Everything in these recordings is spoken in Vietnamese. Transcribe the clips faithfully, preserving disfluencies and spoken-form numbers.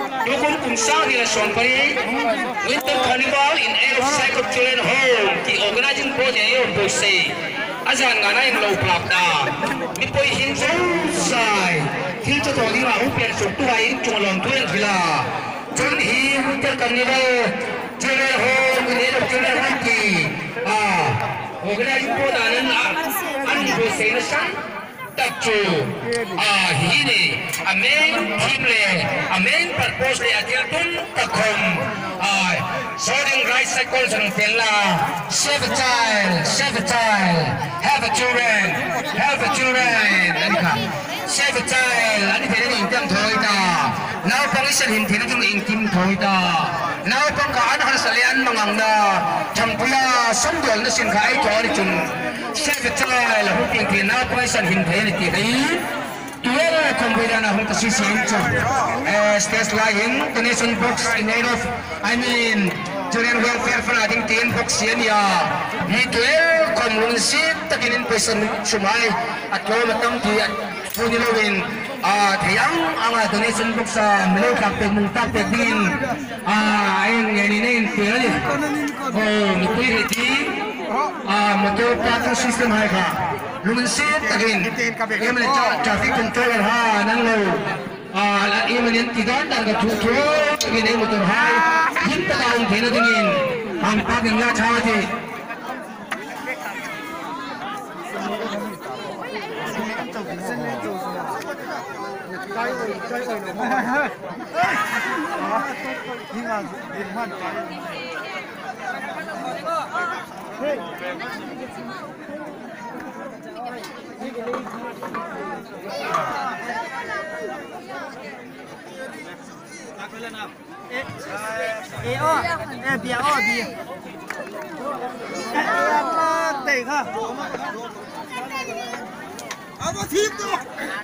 Dukung kung saan nila son pari Winter Carnival in air of Saikot children home the organizing body air of say azan nga na yung low block na mipoy hinso sai hinso to di ma upian so tuhay chulon tuyan sila chun hi Winter Carnival children home in air of children home ki ah organizing body anan an bo say na san Takchu, ah hini, a main team le, a main purpose le atil tun takom, ah sorting right cycles and tela, save a child, save a child, have a children, have a children, anika, save a child, ani pwede ni intim thoi ta, now pangisan hindi na yung intim thoi ta, now pangkaan hal salian mangang na, champuya samdol na sinkai thoi chun. Save a child, who think he now person in reality. Together, Computer, who to see Sancho. As there's lying, donation box in aid of, I mean, children welfare for I think ten box in ya. He twelve, community, taking in person, Sumai, at Lomatam, Punilowin, ah, Tiang, our donation box, Melo Captain Muntak, Din, ah, in any name, oh, Mutuity. Ah, motor parking system hai ka. Luminsit again. Kaya man traffic controller ha nang lo. Ah, iya man yan tigan dan ka tutu. Again ay motor hai. Hinta ka ang tina dingin. Ang pagin nga chawati. Hey. Eh, oh, eh, biar oh, biar. Apa tengah? Apa tim tu?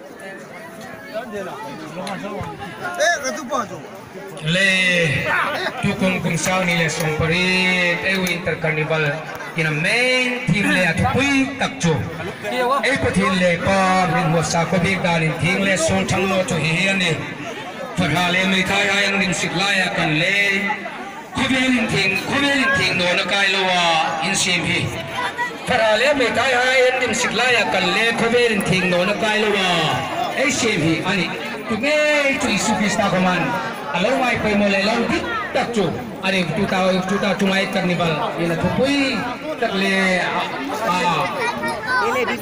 Eh, itu baju. Le, tukung kung sao ni le song parit, eh Winter Carnival, kina main team le at pui takcho. Eh patin le pa, min mo sa ko big dalin team le song chang mo to hiyan ni. Pagkale may kaya yang din siklaya kan le, kubilin ting, kubilin ting no na kailawa in simpi. Pagkale may kaya yang din siklaya kan le, kubilin ting no na kailawa, eh simpi ani. Tugay tu isu pista kaman. Alam mo ay mo le lang dit takcho. Ani tuta tuta cumai Carnival. Ina tupui takle ah. Ini di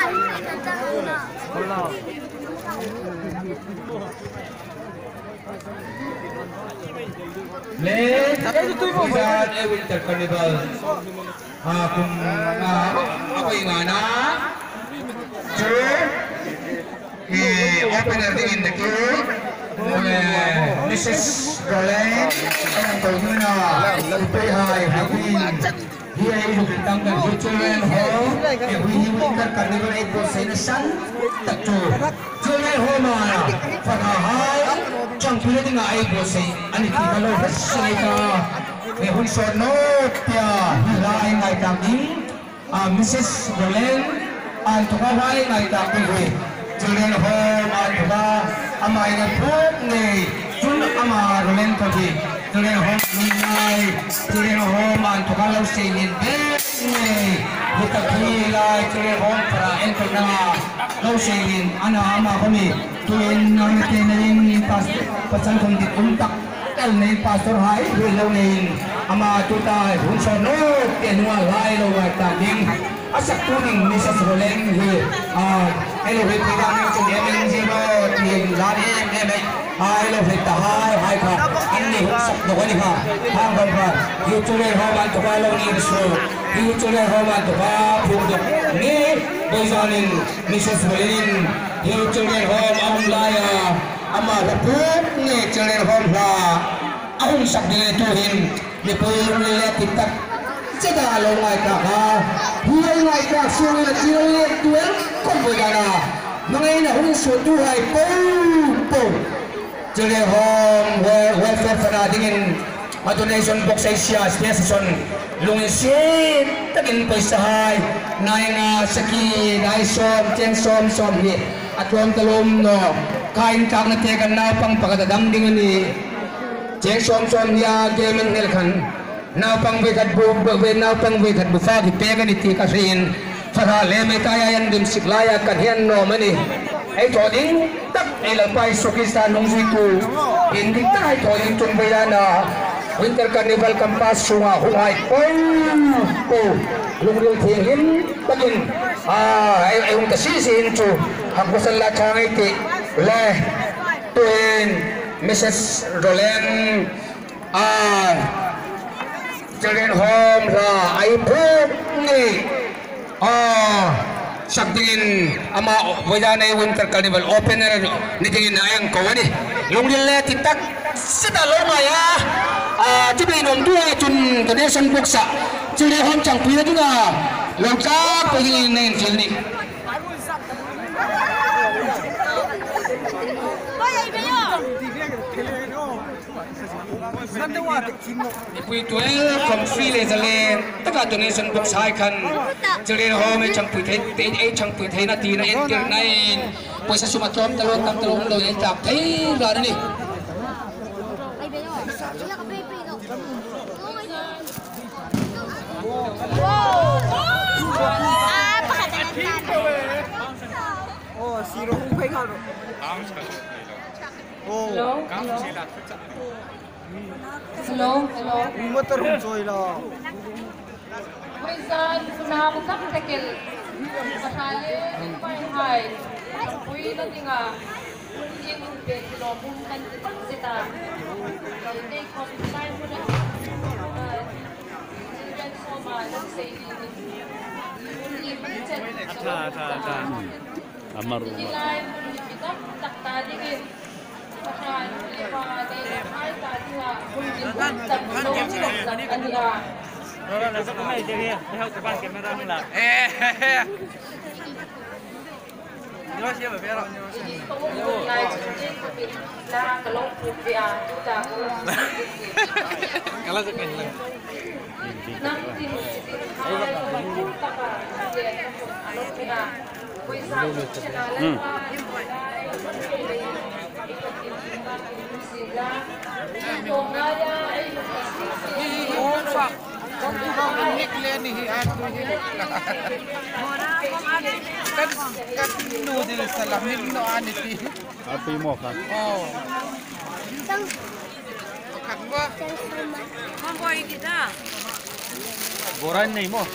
Le, kita eh Winter Carnival. Ah, kung ako yung anak. Sure. The opener in the queue, Missus Roland, and Tolmina, Tuithaphai, here is the Tangan Children Home, and we Winter Carnival eight was in the sun, the two. Children Home, for a high, Champion eight was a, and if you follow the Saika, we saw no, lying like that, Missus Roland, and Tuithaphai like that. Children home atuba amai na phok nei chun ama rolen ko di children home nai children home atuba lo sein be nei buta khila children home para enter na lo sein ana ama kami tuin na tenin pas pasan kon di untak kal nei pastor hai lo nei ama tuta hun so no tenwa lai lo wa ta ding asak tuning Missus Rolen hi ah hello hi pidang chung em zero tin la ni em em hai lo hi ta hai hai kha anni sak do ni kha ha ban kha yu chule ho ban to ba lo ni so yu chule ho ban to ba phu do ni boisanin Missus Rolen yu chule ho am la ya ama la pu ni chule ho la ahum sak de tu hin ni pu ni le tik Ceda lo ngai ka ha, huai ngai ka suai la chiu le tuan kom boi dana, mangai na hung so tu hai po po, jele hom welfare fana dingin, donation box Asia station, lungin si tagin paisa hai, nai nga saki nai som chen som som ni, atwam talom no. kain kang na tekan na pang pagdadam dengan ni cek som som ya gaming nelkan na pang bekat bu na pang bekat bu fa tekan ni tikasin fara leme kaya yan dim siklaya kan hian no mani ai thoding tak ilang pai sokistan nong situ indik tai thoding tun bayana Winter Carnival kampas sunga huay pon ko lungril thingin tagin ah ay ayung tasisin tu hakusan la changai ti le tuin Missus Roland ah children home la ay pok ni ah sakdin ama wajana Winter Carnival opener ni tingin ayang kawani lungril le titak sida lomaya ah jadi nom dua cun donation box sa jadi hom chang pira juga longkap begini nen sini Ipui tuel from Philly zale taka donation box hai kan jadi hom chang pui thei ei chang pui thei na ti na enter nine poisa suma tom talon tam talon lo en tak thei ra ni Oh, siro kung kay karo. Oh, hello, hello. motor kung soy la. Poisan sunahabog ka tekil. Masali may hay. Uy na tinga. Yung kilo kung kan sita. Hindi ko sign mo na. Hindi so man say Ada, ada, ada. Amar rumah. Ilay mo kita tak tadi ke. Pasal lepa de hai tadi lah. Tak tak tadi lah. Orang nak sampai dia, dia depan kamera mula. Eh. Yo siapa pero? Kalau sekian lah. Api mo kan? Oh. Mamboy kita. Boran ni mo.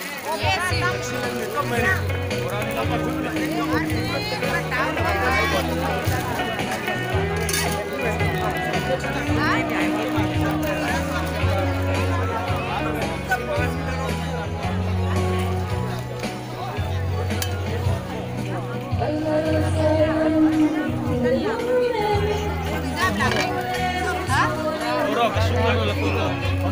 Orang kesukaan lo lakukan.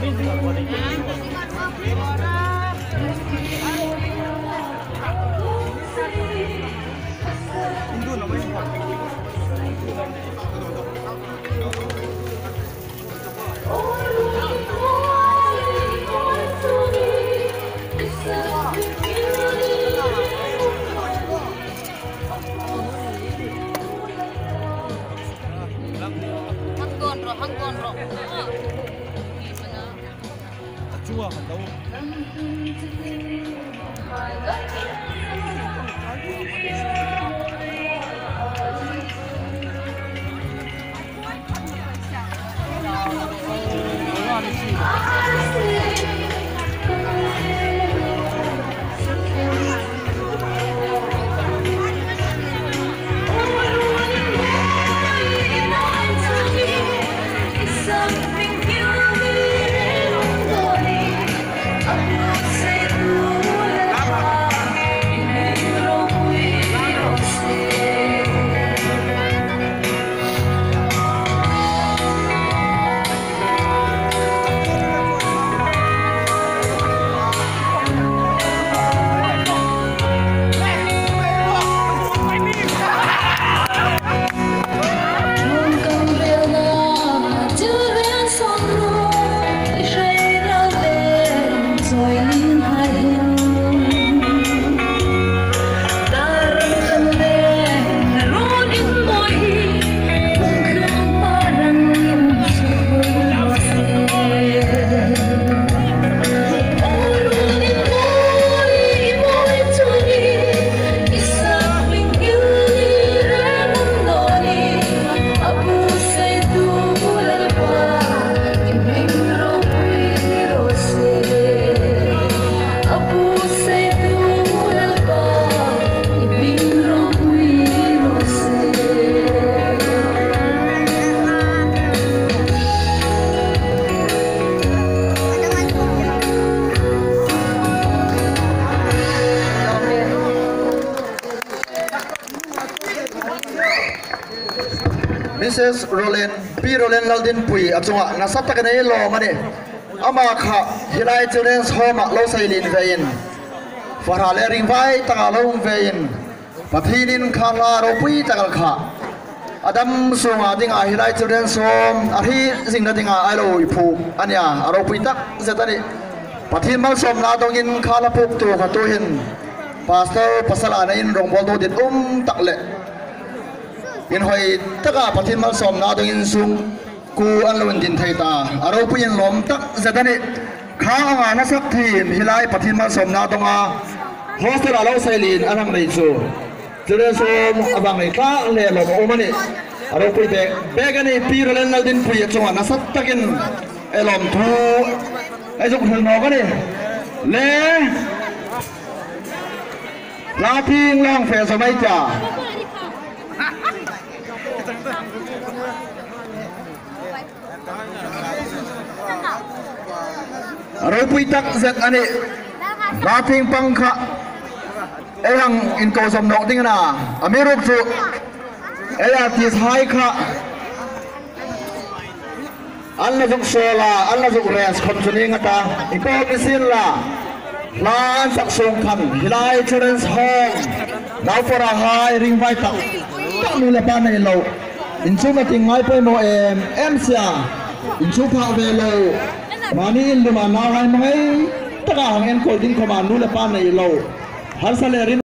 Chua hạt đâu? Missus Roland P Roland Laldin Pui achunga nasat tak nei lo mani ama kha hilai children's home lo sailin vein farale ring vai ta lo vein pathinin khala ro pui takal kha adam sunga dinga hilai children's home ahi singna dinga alo ipu ania aro pui tak zetani pathin mal som na dongin khala puk tu kha tu hin pastor pasala na in rong bol do dit um takle in hoi taka pathin mal som na dongin sung ku an lon din thai ta aro pui in lom tak zetani kha anga na sak thim hilai pathin mal som na donga hostel alo sailin anang nei chu children's home abang nei ka le lo o mani aro pui bek bek ani pi rolen nal din pui chunga na sat takin elom thu ai dục hel no ka ni le la thing long fe so mai cha aro pui tak zet ani la thing pangkha ehang in ko som no ding na amiruk chu ela tis hai kha alla jok sola alla jok res khon chuning ata iko misin la lan sak song khan hilai children's home now for a high ring vai tak tak nu la pa nei lo in chu ma ting ngai pe mo em em sia in chu pha ve lo mani in ma na hai mai taka hang en ko ding ko ma nu la pa nei lo har sale